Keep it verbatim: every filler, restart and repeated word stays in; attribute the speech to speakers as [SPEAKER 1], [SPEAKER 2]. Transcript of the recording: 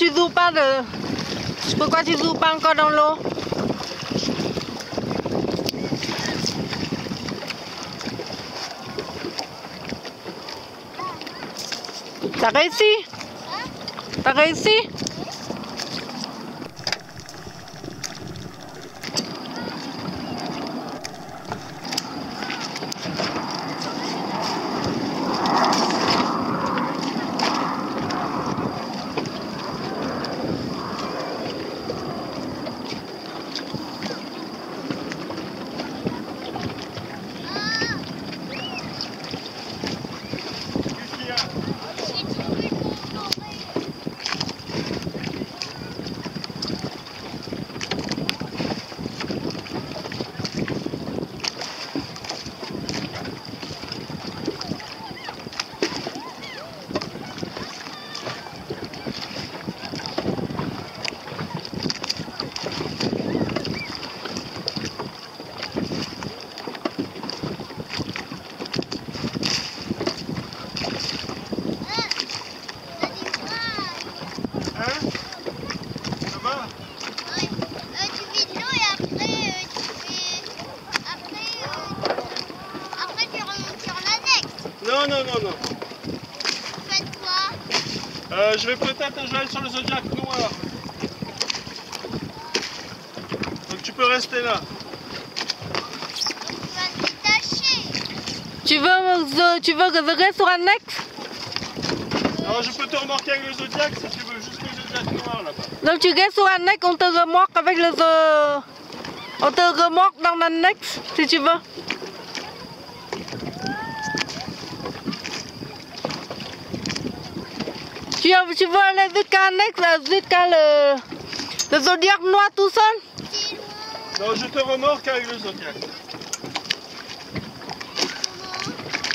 [SPEAKER 1] tu joues pas de... Pourquoi tu joues pas encore dans l'eau? T'as réussi? T'as réussi?
[SPEAKER 2] Non, non, non, non.
[SPEAKER 3] Faites quoi?
[SPEAKER 2] Euh, je vais peut-être je vais aller sur le Zodiac noir. Donc tu peux rester là.
[SPEAKER 3] Tu vas te détacher.
[SPEAKER 1] Tu veux, tu veux que je reste sur Annex?
[SPEAKER 2] Non, je peux te remorquer avec le Zodiac si tu veux, jusqu'au Zodiac noir là-bas.
[SPEAKER 1] Donc tu restes sur Annex, on te remorque avec le... On te remorque dans l'Annex, si tu veux. Tu, tu veux aller jusqu'à Annex, jusqu'à le, le Zodiac noir tout seul?
[SPEAKER 2] Non, je te remorque avec le Zodiac.